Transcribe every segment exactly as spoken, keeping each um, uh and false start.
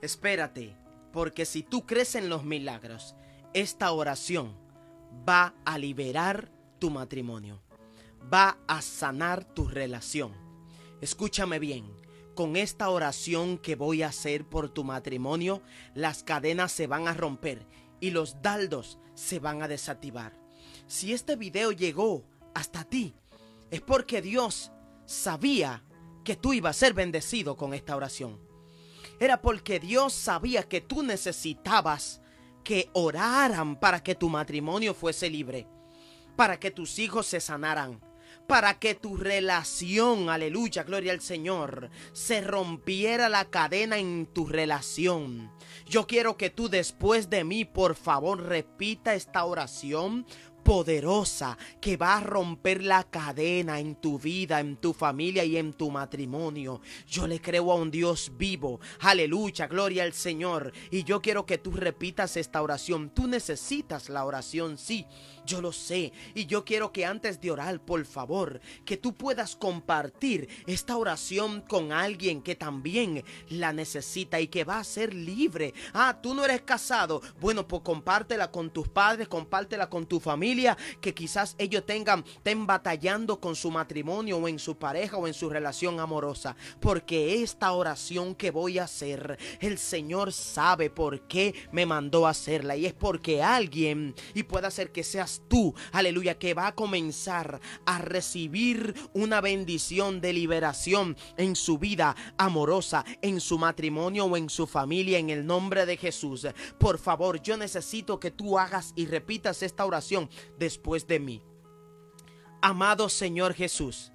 Espérate, porque si tú crees en los milagros, esta oración va a liberar tu matrimonio, va a sanar tu relación. Escúchame bien, con esta oración que voy a hacer por tu matrimonio, las cadenas se van a romper y los dardos se van a desactivar. Si este video llegó hasta ti, es porque Dios sabía que tú ibas a ser bendecido con esta oración. Era porque Dios sabía que tú necesitabas que oraran para que tu matrimonio fuese libre, para que tus hijos se sanaran, para que tu relación, aleluya, gloria al Señor, se rompiera la cadena en tu relación. Yo quiero que tú después de mí, por favor, repita esta oración poderosa que va a romper la cadena en tu vida, en tu familia y en tu matrimonio. Yo le creo a un Dios vivo, aleluya, gloria al Señor, y yo quiero que tú repitas esta oración. Tú necesitas la oración, sí, yo lo sé, y yo quiero que antes de orar, por favor, que tú puedas compartir esta oración con alguien que también la necesita y que va a ser libre. Ah, tú no eres casado, bueno, pues compártela con tus padres, compártela con tu familia, que quizás ellos tengan, estén batallando con su matrimonio o en su pareja o en su relación amorosa, porque esta oración que voy a hacer, el Señor sabe por qué me mandó a hacerla, y es porque alguien, y puede ser que seas tú, aleluya, que va a comenzar a recibir una bendición de liberación en su vida amorosa, en su matrimonio o en su familia, en el nombre de Jesús. Por favor, yo necesito que tú hagas y repitas esta oración después de mí. Amado Señor Jesús,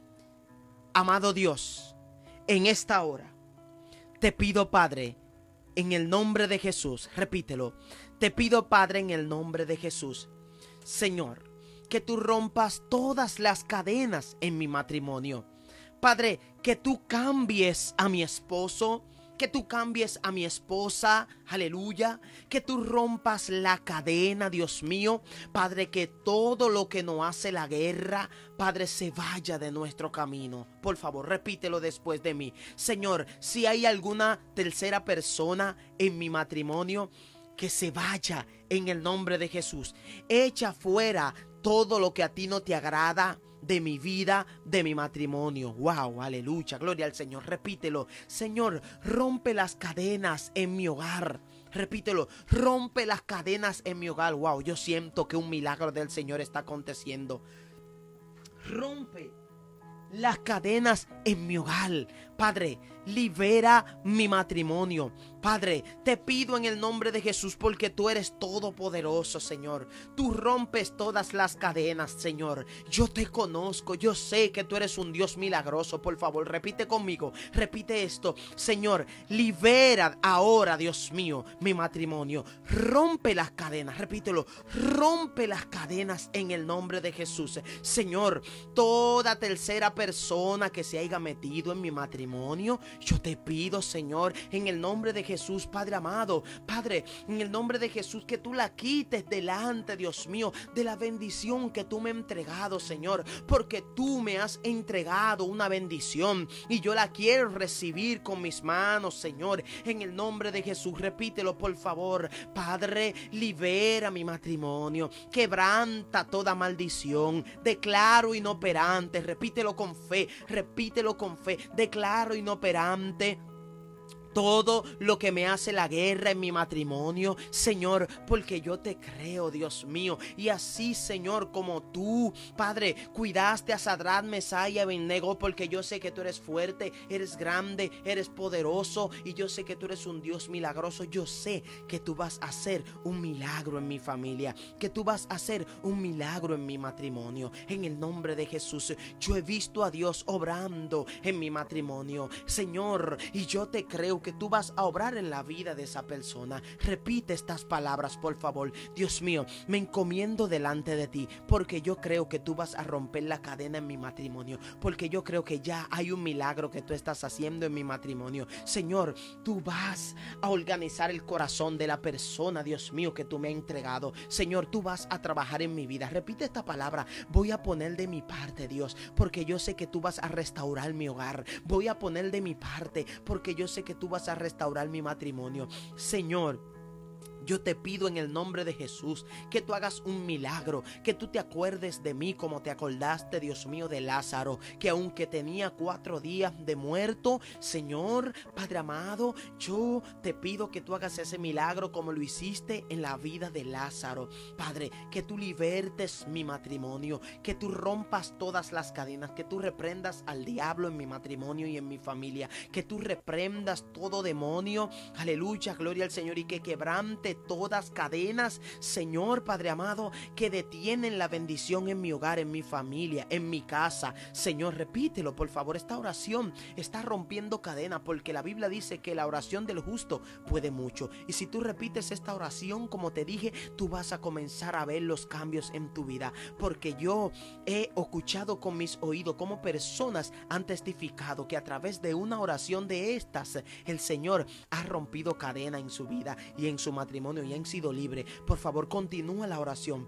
amado Dios, en esta hora te pido, Padre, en el nombre de Jesús, repítelo, te pido, Padre, en el nombre de Jesús, Señor, que tú rompas todas las cadenas en mi matrimonio. Padre, que tú cambies a mi esposo, que tú cambies a mi esposa, aleluya, que tú rompas la cadena, Dios mío, Padre, que todo lo que nos hace la guerra, Padre, se vaya de nuestro camino. Por favor, repítelo después de mí. Señor, si hay alguna tercera persona en mi matrimonio, que se vaya en el nombre de Jesús. Echa fuera todo lo que a ti no te agrada de mi vida, de mi matrimonio. Wow, aleluya, gloria al Señor. Repítelo. Señor, rompe las cadenas en mi hogar. Repítelo, rompe las cadenas en mi hogar. Wow, yo siento que un milagro del Señor está aconteciendo. Rompe las cadenas en mi hogar. Padre, libera mi matrimonio. Padre, te pido en el nombre de Jesús, porque tú eres todopoderoso, Señor. Tú rompes todas las cadenas, Señor. Yo te conozco, yo sé que tú eres un Dios milagroso. Por favor, repite conmigo, repite esto. Señor, libera ahora, Dios mío, mi matrimonio. Rompe las cadenas, repítelo. Rompe las cadenas en el nombre de Jesús. Señor, toda tercera persona que se haya metido en mi matrimonio, yo te pido, Señor, en el nombre de Jesús, Padre amado, Padre, en el nombre de Jesús, que tú la quites delante, Dios mío, de la bendición que tú me has entregado, Señor, porque tú me has entregado una bendición y yo la quiero recibir con mis manos, Señor, en el nombre de Jesús. Repítelo, por favor. Padre, libera mi matrimonio, quebranta toda maldición, declaro inoperante, repítelo con fe, repítelo con fe, declaro inoperante todo lo que me hace la guerra en mi matrimonio, Señor, porque yo te creo, Dios mío. Y así, Señor, como tú, Padre, cuidaste a Sadrach, Mesach y Abednego, porque yo sé que tú eres fuerte, eres grande, eres poderoso, y yo sé que tú eres un Dios milagroso. Yo sé que tú vas a hacer un milagro en mi familia, que tú vas a hacer un milagro en mi matrimonio. En el nombre de Jesús, yo he visto a Dios obrando en mi matrimonio, Señor, y yo te creo que tú vas a obrar en la vida de esa persona. Repite estas palabras, por favor. Dios mío, me encomiendo delante de ti, porque yo creo que tú vas a romper la cadena en mi matrimonio, porque yo creo que ya hay un milagro que tú estás haciendo en mi matrimonio. Señor, tú vas a organizar el corazón de la persona, Dios mío, que tú me has entregado. Señor, tú vas a trabajar en mi vida. Repite esta palabra: voy a poner de mi parte, Dios, porque yo sé que tú vas a restaurar mi hogar. Voy a poner de mi parte, porque yo sé que tú tú vas a restaurar mi matrimonio. Señor, yo te pido en el nombre de Jesús que tú hagas un milagro, que tú te acuerdes de mí como te acordaste, Dios mío, de Lázaro, que aunque tenía cuatro días de muerto, Señor, Padre amado, yo te pido que tú hagas ese milagro como lo hiciste en la vida de Lázaro. Padre, que tú libertes mi matrimonio, que tú rompas todas las cadenas, que tú reprendas al diablo en mi matrimonio y en mi familia, que tú reprendas todo demonio, aleluya, gloria al Señor, y que quebrante todas cadenas, Señor Padre amado, que detienen la bendición en mi hogar, en mi familia, en mi casa. Señor, repítelo por favor. Esta oración está rompiendo cadenas, porque la Biblia dice que la oración del justo puede mucho, y si tú repites esta oración como te dije, tú vas a comenzar a ver los cambios en tu vida, porque yo he escuchado con mis oídos cómo personas han testificado que a través de una oración de estas el Señor ha rompido cadena en su vida y en su matrimonio, y han sido libres. Por favor, continúa la oración.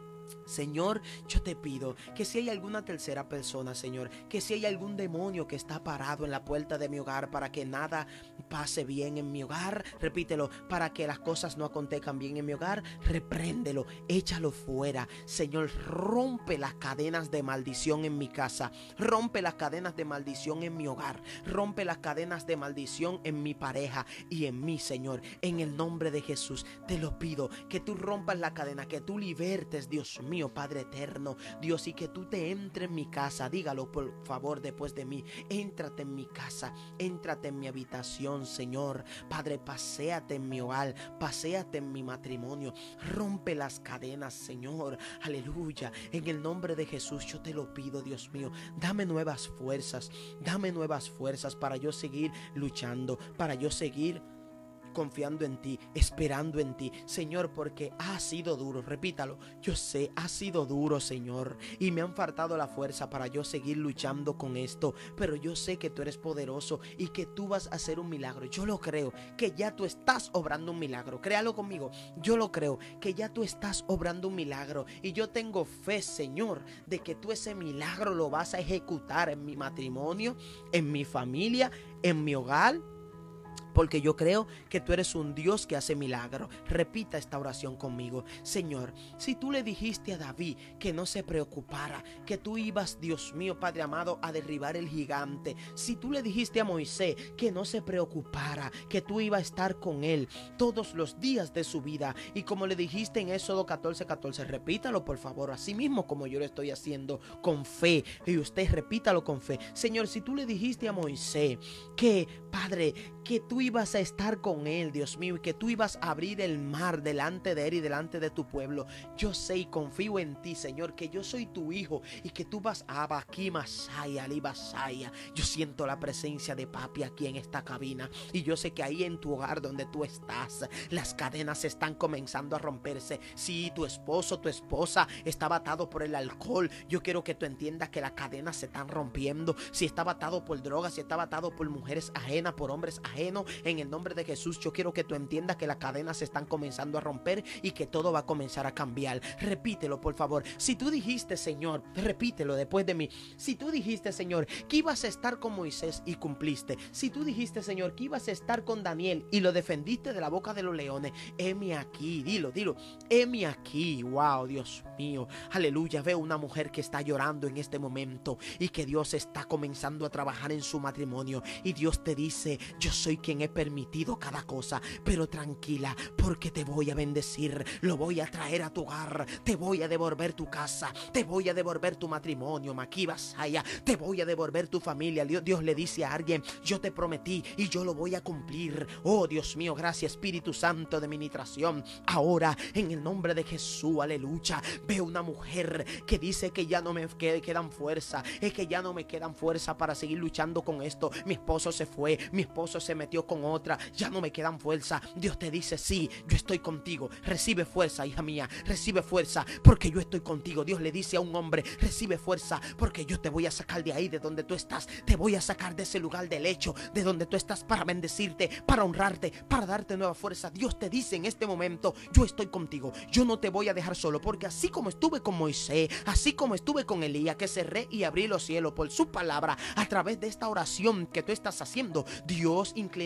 Señor, yo te pido que si hay alguna tercera persona, Señor, que si hay algún demonio que está parado en la puerta de mi hogar para que nada pase bien en mi hogar, repítelo, para que las cosas no acontezcan bien en mi hogar, repréndelo, échalo fuera. Señor, rompe las cadenas de maldición en mi casa, rompe las cadenas de maldición en mi hogar, rompe las cadenas de maldición en mi pareja y en mí, Señor. En el nombre de Jesús te lo pido, que tú rompas la cadena, que tú libertes, Dios mío, Padre eterno, Dios, y que tú te entres en mi casa. Dígalo por favor después de mí. Éntrate en mi casa, éntrate en mi habitación, Señor. Padre, paséate en mi hogar, paséate en mi matrimonio, rompe las cadenas, Señor. Aleluya. En el nombre de Jesús yo te lo pido, Dios mío. Dame nuevas fuerzas, dame nuevas fuerzas para yo seguir luchando, para yo seguir confiando en ti, esperando en ti, Señor, porque ha sido duro. Repítalo, yo sé, ha sido duro, Señor, y me han faltado la fuerza para yo seguir luchando con esto, pero yo sé que tú eres poderoso y que tú vas a hacer un milagro. Yo lo creo, que ya tú estás obrando un milagro. Créalo conmigo, yo lo creo, que ya tú estás obrando un milagro, y yo tengo fe, Señor, de que tú ese milagro lo vas a ejecutar en mi matrimonio, en mi familia, en mi hogar, porque yo creo que tú eres un Dios que hace milagros. Repita esta oración conmigo. Señor, si tú le dijiste a David que no se preocupara, que tú ibas, Dios mío, Padre amado, a derribar el gigante, si tú le dijiste a Moisés que no se preocupara, que tú ibas a estar con él todos los días de su vida, y como le dijiste en Éxodo catorce catorce, repítalo por favor, así mismo como yo lo estoy haciendo, con fe, y usted repítalo con fe. Señor, si tú le dijiste a Moisés que, Padre, que tú ibas a estar con él, Dios mío, y que tú ibas a abrir el mar delante de él y delante de tu pueblo, yo sé y confío en ti, Señor, que yo soy tu hijo y que tú vas a Abaki Masaya, Libasaya. Yo siento la presencia de papi aquí en esta cabina, y yo sé que ahí en tu hogar donde tú estás, las cadenas están comenzando a romperse. Si tu esposo, tu esposa estaba atado por el alcohol, yo quiero que tú entiendas que las cadenas se están rompiendo. Si estaba atado por drogas, si estaba atado por mujeres ajenas, por hombres ajenos, en el nombre de Jesús, yo quiero que tú entiendas que las cadenas se están comenzando a romper y que todo va a comenzar a cambiar. Repítelo por favor. Si tú dijiste, Señor, repítelo después de mí. Si tú dijiste, Señor, que ibas a estar con Moisés y cumpliste. Si tú dijiste, Señor, que ibas a estar con Daniel y lo defendiste de la boca de los leones, heme aquí, dilo, dilo, heme aquí. Wow, Dios mío, aleluya. Veo una mujer que está llorando en este momento y que Dios está comenzando a trabajar en su matrimonio, y Dios te dice, yo soy quien he permitido cada cosa, pero tranquila, porque te voy a bendecir, lo voy a traer a tu hogar, te voy a devolver tu casa, te voy a devolver tu matrimonio, Maquibasaya, te voy a devolver tu familia. Dios, Dios le dice a alguien, yo te prometí y yo lo voy a cumplir. Oh Dios mío, gracias Espíritu Santo de ministración. Ahora en el nombre de Jesús, aleluya, veo una mujer que dice que ya no me quedan fuerza, es que ya no me quedan fuerza para seguir luchando con esto. Mi esposo se fue, mi esposo se metió con otra, ya no me quedan fuerza. Dios te dice, sí, yo estoy contigo. Recibe fuerza, hija mía, recibe fuerza, porque yo estoy contigo. Dios le dice a un hombre, recibe fuerza, porque yo te voy a sacar de ahí, de donde tú estás. Te voy a sacar de ese lugar del hecho, de donde tú estás, para bendecirte, para honrarte, para darte nueva fuerza. Dios te dice en este momento, yo estoy contigo, yo no te voy a dejar solo, porque así como estuve con Moisés, así como estuve con Elías, que cerré y abrí los cielos por su palabra, a través de esta oración que tú estás haciendo, Dios inclina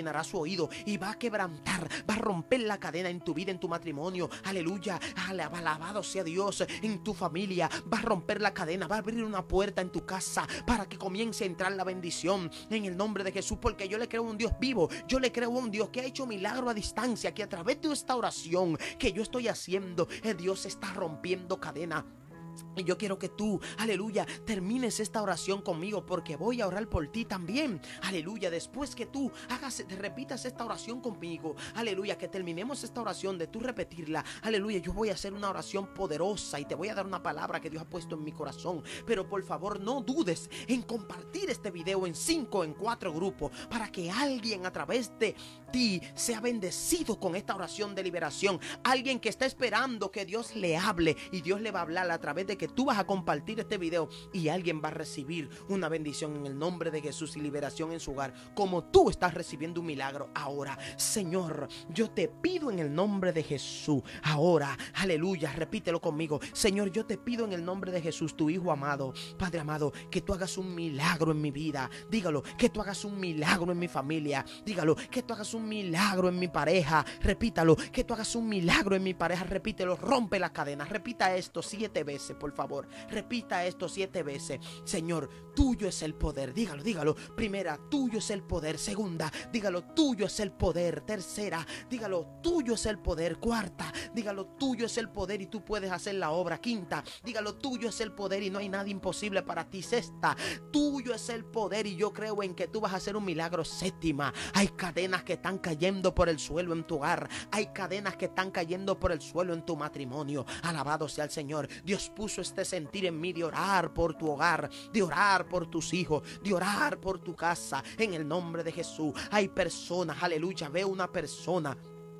inclinará su oído y va a quebrantar, va a romper la cadena en tu vida, en tu matrimonio. Aleluya, alabado sea Dios, en tu familia. Va a romper la cadena, va a abrir una puerta en tu casa para que comience a entrar la bendición en el nombre de Jesús, porque yo le creo a un Dios vivo. Yo le creo a un Dios que ha hecho milagro a distancia, que a través de esta oración que yo estoy haciendo, el Dios está rompiendo cadena. Y yo quiero que tú, aleluya, termines esta oración conmigo, porque voy a orar por ti también. Aleluya, después que tú hagas, repitas esta oración conmigo, aleluya, que terminemos esta oración de tú repetirla, aleluya, yo voy a hacer una oración poderosa y te voy a dar una palabra que Dios ha puesto en mi corazón. Pero por favor no dudes en compartir este video en cinco, en cuatro grupos, para que alguien a través de ti sea bendecido con esta oración de liberación. Alguien que está esperando que Dios le hable, y Dios le va a hablar a través de que tú vas a compartir este video, y alguien va a recibir una bendición en el nombre de Jesús y liberación en su hogar, como tú estás recibiendo un milagro ahora. Señor, yo te pido en el nombre de Jesús ahora, aleluya, repítelo conmigo. Señor, yo te pido en el nombre de Jesús, tu Hijo amado, Padre amado, que tú hagas un milagro en mi vida. Dígalo, que tú hagas un milagro en mi familia. Dígalo, que tú hagas un milagro en mi pareja. Repítalo, que tú hagas un milagro en mi pareja. Repítelo, rompe las cadenas. Repita esto siete veces, por favor. Repita esto siete veces. Señor, tuyo es el poder. Dígalo, dígalo. Primera, tuyo es el poder. Segunda, dígalo, tuyo es el poder. Tercera, dígalo, tuyo es el poder. Cuarta, dígalo, tuyo es el poder y tú puedes hacer la obra. Quinta, dígalo, tuyo es el poder y no hay nada imposible para ti. Sexta, tuyo es el poder y yo creo en que tú vas a hacer un milagro. Séptima, hay cadenas que están cayendo por el suelo en tu hogar. Hay cadenas que están cayendo por el suelo en tu matrimonio. Alabado sea el Señor. Dios puso este sentir en mí de orar por tu hogar, de orar por tus hijos, de orar por tu casa, en el nombre de Jesús. Hay personas, aleluya, veo una persona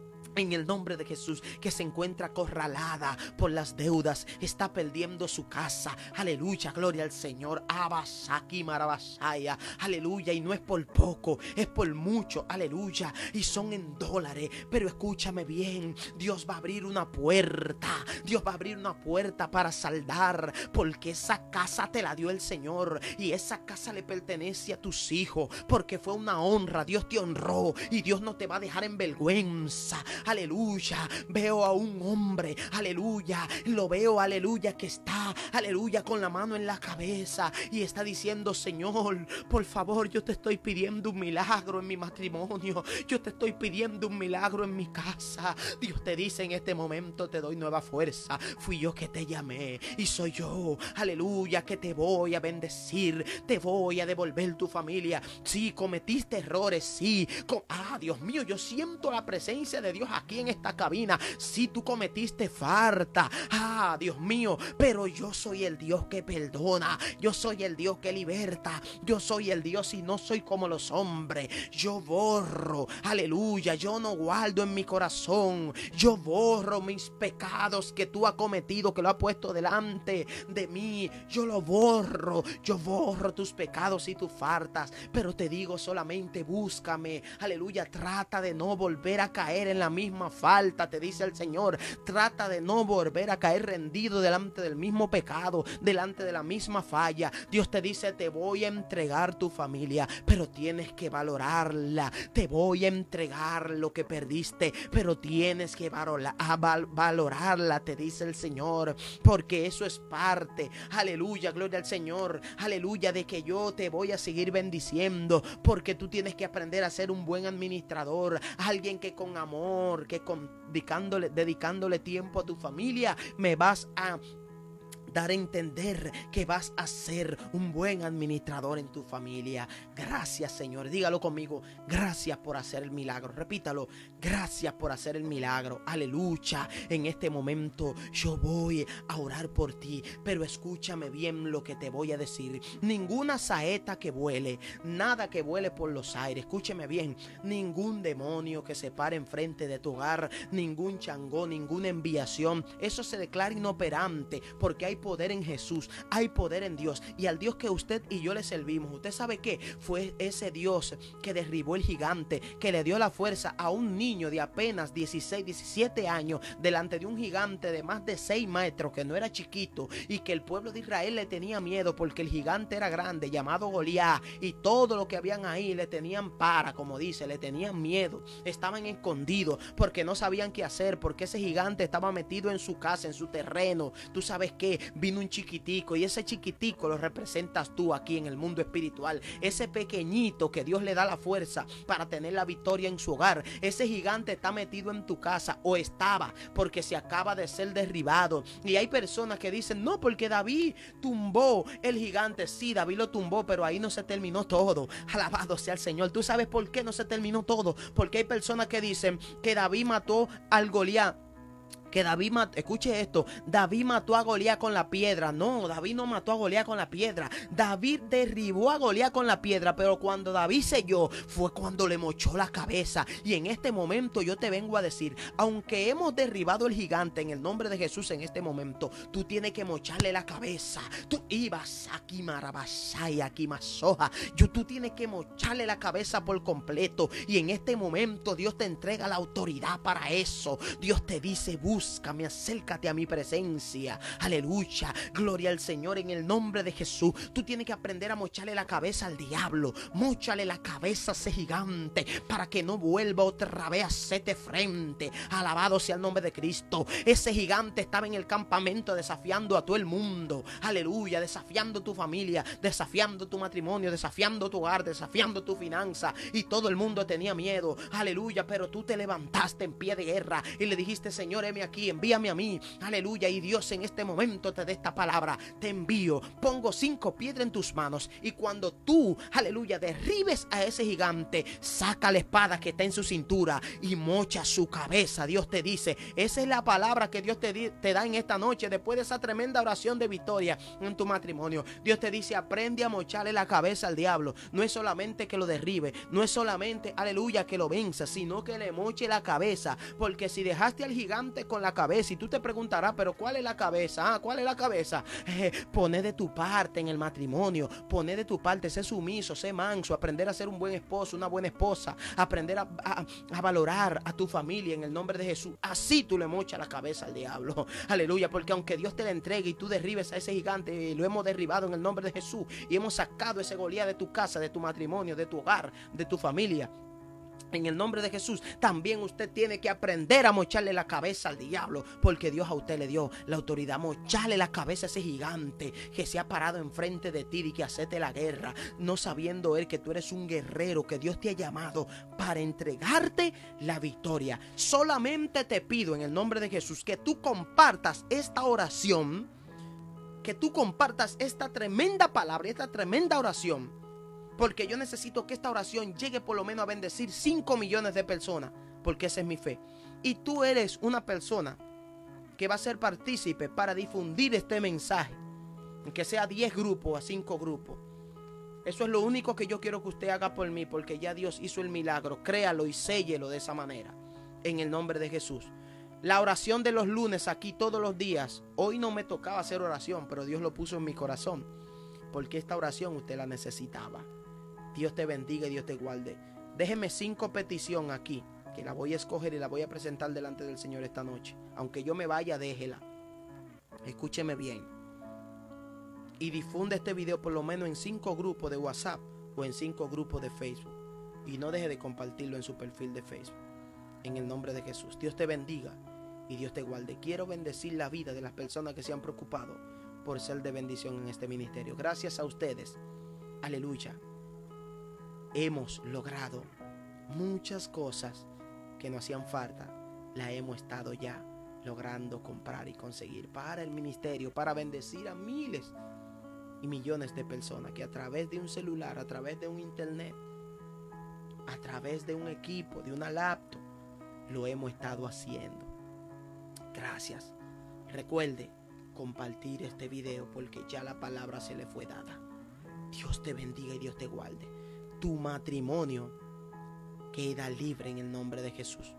en el nombre de Jesús que se encuentra acorralada por las deudas, está perdiendo su casa. Aleluya, gloria al Señor. Abasaki marabasaya. Aleluya, y no es por poco, es por mucho. Aleluya, y son en dólares. Pero escúchame bien, Dios va a abrir una puerta. Dios va a abrir una puerta para saldar, porque esa casa te la dio el Señor y esa casa le pertenece a tus hijos, porque fue una honra. Dios te honró y Dios no te va a dejar en vergüenza. Aleluya, veo a un hombre, aleluya, lo veo, aleluya, que está, aleluya, con la mano en la cabeza y está diciendo: Señor, por favor, yo te estoy pidiendo un milagro en mi matrimonio, yo te estoy pidiendo un milagro en mi casa. Dios te dice en este momento: te doy nueva fuerza, fui yo que te llamé y soy yo, aleluya, que te voy a bendecir, te voy a devolver tu familia. Sí, cometiste errores, sí, com ah, Dios mío, yo siento la presencia de Dios aquí en esta cabina. Si tú cometiste falta, ah, Dios mío, pero yo soy el Dios que perdona, yo soy el Dios que liberta, yo soy el Dios y no soy como los hombres. Yo borro, aleluya, yo no guardo en mi corazón, yo borro mis pecados que tú has cometido, que lo has puesto delante de mí. Yo lo borro, yo borro tus pecados y tus faltas, pero te digo solamente búscame, aleluya, trata de no volver a caer en la misma falta, te dice el Señor. Trata de no volver a caer rendido delante del mismo pecado, delante de la misma falla. Dios te dice: te voy a entregar tu familia, pero tienes que valorarla. Te voy a entregar lo que perdiste, pero tienes que valorarla, te dice el Señor, porque eso es parte, aleluya, gloria al Señor, aleluya, de que yo te voy a seguir bendiciendo, porque tú tienes que aprender a ser un buen administrador, alguien que con amor, que con, dedicándole, dedicándole tiempo a tu familia, me vas a dar a entender que vas a ser un buen administrador en tu familia. Gracias, Señor. Dígalo conmigo: gracias por hacer el milagro. Repítalo: gracias por hacer el milagro. Aleluya. En este momento yo voy a orar por ti, pero escúchame bien lo que te voy a decir. Ninguna saeta que vuele, nada que vuele por los aires, escúcheme bien, ningún demonio que se pare enfrente de tu hogar, ningún changó, ninguna enviación, eso se declara inoperante, porque hay poder en Jesús, hay poder en Dios. Y al Dios que usted y yo le servimos, ¿usted sabe qué? Fue ese Dios que derribó el gigante, que le dio la fuerza a un niño de apenas dieciséis, diecisiete años, delante de un gigante de más de seis metros, que no era chiquito, y que el pueblo de Israel le tenía miedo porque el gigante era grande, llamado Goliat, y todo lo que habían ahí le tenían para, como dice, le tenían miedo, estaban escondidos porque no sabían qué hacer, porque ese gigante estaba metido en su casa, en su terreno. Tú sabes que vino un chiquitico, y ese chiquitico lo representas tú aquí en el mundo espiritual, ese pequeñito que Dios le da la fuerza para tener la victoria en su hogar. Ese gigante está metido en tu casa, o estaba, porque se acaba de ser derribado. Y hay personas que dicen, no, porque David tumbó el gigante. Sí, David lo tumbó, pero ahí no se terminó todo. Alabado sea el Señor. ¿Tú sabes por qué no se terminó todo? Porque hay personas que dicen que David mató al Goliat. Que David mató, escuche esto, David mató a Goliat con la piedra. No, David no mató a Goliat con la piedra. David derribó a Goliat con la piedra, pero cuando David selló fue cuando le mochó la cabeza. Y en este momento yo te vengo a decir, aunque hemos derribado el gigante en el nombre de Jesús en este momento, tú tienes que mocharle la cabeza. Tú ibas aquí marabasaya, aquí masoja. Yo tú tienes que mocharle la cabeza por completo. Y en este momento Dios te entrega la autoridad para eso. Dios te dice, busca. Búscame, acércate a mi presencia. Aleluya, gloria al Señor en el nombre de Jesús. Tú tienes que aprender a mocharle la cabeza al diablo. Móchale la cabeza a ese gigante para que no vuelva otra vez a hacerte frente. Alabado sea el nombre de Cristo. Ese gigante estaba en el campamento desafiando a todo el mundo. Aleluya, desafiando tu familia, desafiando tu matrimonio, desafiando tu hogar, desafiando tu finanza. Y todo el mundo tenía miedo. Aleluya, pero tú te levantaste en pie de guerra y le dijiste, Señor, heme aquí, envíame a mí, aleluya, y Dios en este momento te dé esta palabra, te envío, pongo cinco piedras en tus manos, y cuando tú, aleluya, derribes a ese gigante, saca la espada que está en su cintura y mocha su cabeza. Dios te dice, esa es la palabra que Dios te, di, te da en esta noche, después de esa tremenda oración de victoria en tu matrimonio. Dios te dice, aprende a mocharle la cabeza al diablo. No es solamente que lo derribe, no es solamente, aleluya, que lo venza, sino que le moche la cabeza, porque si dejaste al gigante con la cabeza, y tú te preguntarás, pero ¿cuál es la cabeza? Ah, ¿cuál es la cabeza? Eh, poné de tu parte en el matrimonio, poné de tu parte, sé sumiso, sé manso, aprender a ser un buen esposo, una buena esposa, aprender a, a, a valorar a tu familia en el nombre de Jesús. Así tú le mochas la cabeza al diablo, aleluya, porque aunque Dios te la entregue y tú derribes a ese gigante, y lo hemos derribado en el nombre de Jesús, y hemos sacado ese Goliat de tu casa, de tu matrimonio, de tu hogar, de tu familia, en el nombre de Jesús, también usted tiene que aprender a mocharle la cabeza al diablo, porque Dios a usted le dio la autoridad. Mocharle la cabeza a ese gigante que se ha parado enfrente de ti y que hacete la guerra, no sabiendo él que tú eres un guerrero, que Dios te ha llamado para entregarte la victoria. Solamente te pido en el nombre de Jesús que tú compartas esta oración, que tú compartas esta tremenda palabra, esta tremenda oración, porque yo necesito que esta oración llegue por lo menos a bendecir cinco millones de personas, porque esa es mi fe. Y tú eres una persona que va a ser partícipe para difundir este mensaje, aunque sea diez grupos a cinco grupos. Eso es lo único que yo quiero que usted haga por mí, porque ya Dios hizo el milagro. Créalo y séllelo de esa manera, en el nombre de Jesús. La oración de los lunes aquí todos los días. Hoy no me tocaba hacer oración, pero Dios lo puso en mi corazón, porque esta oración usted la necesitaba. Dios te bendiga y Dios te guarde. Déjeme cinco peticiones aquí, que la voy a escoger y la voy a presentar delante del Señor esta noche. Aunque yo me vaya, déjela. Escúcheme bien. Y difunde este video por lo menos en cinco grupos de WhatsApp o en cinco grupos de Facebook. Y no deje de compartirlo en su perfil de Facebook. En el nombre de Jesús. Dios te bendiga y Dios te guarde. Quiero bendecir la vida de las personas que se han preocupado por ser de bendición en este ministerio. Gracias a ustedes. Aleluya. Hemos logrado muchas cosas que nos hacían falta. La hemos estado ya logrando comprar y conseguir para el ministerio, para bendecir a miles y millones de personas que a través de un celular, a través de un internet, a través de un equipo, de una laptop, lo hemos estado haciendo. Gracias. Recuerde compartir este video, porque ya la palabra se le fue dada. Dios te bendiga y Dios te guarde. Tu matrimonio queda libre en el nombre de Jesús.